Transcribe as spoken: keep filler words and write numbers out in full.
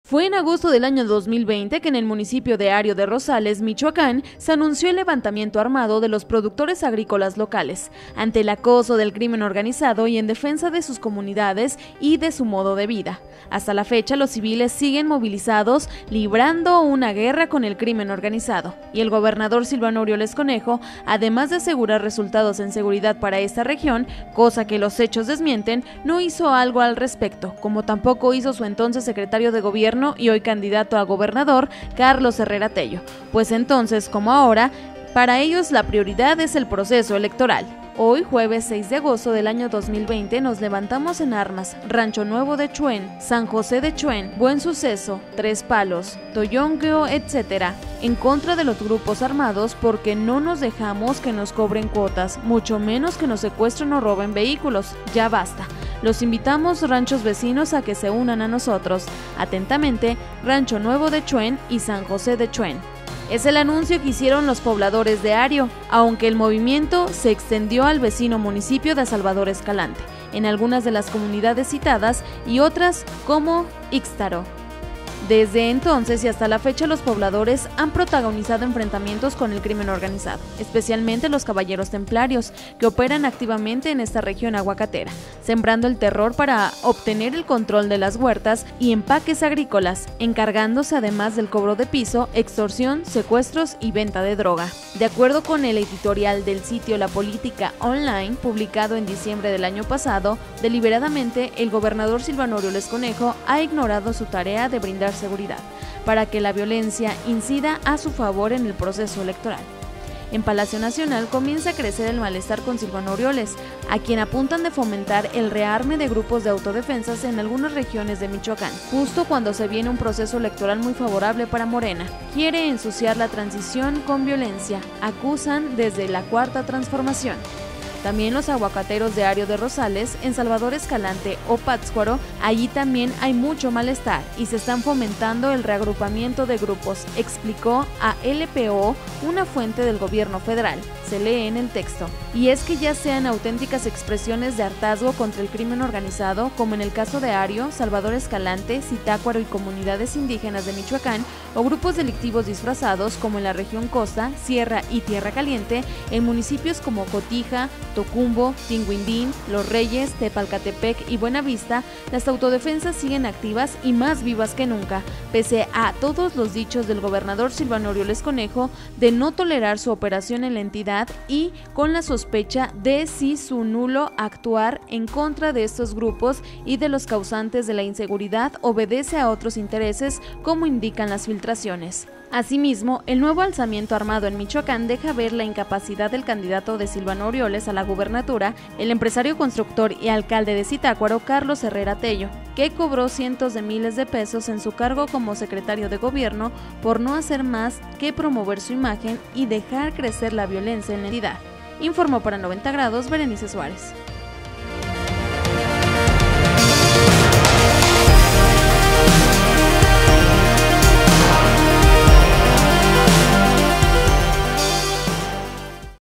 Fue en agosto del año dos mil veinte que en el municipio de Ario de Rosales, Michoacán, se anunció el levantamiento armado de los productores agrícolas locales, ante el acoso del crimen organizado y en defensa de sus comunidades y de su modo de vida. Hasta la fecha, los civiles siguen movilizados, librando una guerra con el crimen organizado, y el gobernador Silvano Aureoles Conejo, además de asegurar resultados en seguridad para esta región, cosa que los hechos desmienten, no hizo algo al respecto, como tampoco hizo su entonces secretario de gobierno y hoy candidato a gobernador, Carlos Herrera Tello, pues entonces, como ahora, para ellos la prioridad es el proceso electoral. Hoy, jueves seis de agosto del año dos mil veinte, nos levantamos en armas, Rancho Nuevo de Chuen, San José de Chuen, Buen Suceso, Tres Palos, Toyonqueo, etcétera, en contra de los grupos armados porque no nos dejamos que nos cobren cuotas, mucho menos que nos secuestren o roben vehículos. Ya basta. Los invitamos, ranchos vecinos, a que se unan a nosotros. Atentamente, Rancho Nuevo de Chuen y San José de Chuen. Es el anuncio que hicieron los pobladores de Ario, aunque el movimiento se extendió al vecino municipio de Salvador Escalante, en algunas de las comunidades citadas y otras como Ixtaro. Desde entonces y hasta la fecha, los pobladores han protagonizado enfrentamientos con el crimen organizado, especialmente los caballeros templarios, que operan activamente en esta región aguacatera, sembrando el terror para obtener el control de las huertas y empaques agrícolas, encargándose además del cobro de piso, extorsión, secuestros y venta de droga. De acuerdo con el editorial del sitio La Política Online, publicado en diciembre del año pasado, deliberadamente el gobernador Silvano Aureoles Conejo ha ignorado su tarea de brindar seguridad, para que la violencia incida a su favor en el proceso electoral. En Palacio Nacional comienza a crecer el malestar con Silvano Aureoles, a quien apuntan de fomentar el rearme de grupos de autodefensas en algunas regiones de Michoacán, justo cuando se viene un proceso electoral muy favorable para Morena. Quiere ensuciar la transición con violencia, acusan desde la Cuarta Transformación. También los aguacateros de Ario de Rosales, en Salvador Escalante o Pátzcuaro, allí también hay mucho malestar y se están fomentando el reagrupamiento de grupos, explicó a L P O una fuente del gobierno federal. Se lee en el texto. Y es que ya sean auténticas expresiones de hartazgo contra el crimen organizado, como en el caso de Ario, Salvador Escalante, Zitácuaro y comunidades indígenas de Michoacán, o grupos delictivos disfrazados, como en la región Costa, Sierra y Tierra Caliente, en municipios como Cotija, Tocumbo, Tinguindín, Los Reyes, Tepalcatepec y Buenavista, las autodefensas siguen activas y más vivas que nunca, pese a todos los dichos del gobernador Silvano Aureoles Conejo de no tolerar su operación en la entidad y con la sospecha de si su nulo actuar en contra de estos grupos y de los causantes de la inseguridad obedece a otros intereses, como indican las filtraciones. Asimismo, el nuevo alzamiento armado en Michoacán deja ver la incapacidad del candidato de Silvano Aureoles a la gubernatura, el empresario constructor y alcalde de Zitácuaro, Carlos Herrera Tello, que cobró cientos de miles de pesos en su cargo como secretario de gobierno por no hacer más que promover su imagen y dejar crecer la violencia en la entidad. Informó para noventa grados Berenice Suárez.